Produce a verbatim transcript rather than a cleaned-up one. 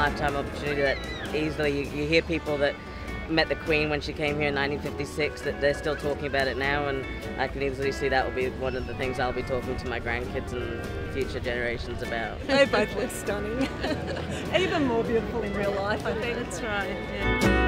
lifetime opportunity that easily, you, you hear people that met the Queen when she came here in nineteen fifty-six, that they're still talking about it now, and I can easily see that will be one of the things I'll be talking to my grandkids and future generations about. They both look stunning. Even more beautiful in real life, I think. That's right, yeah.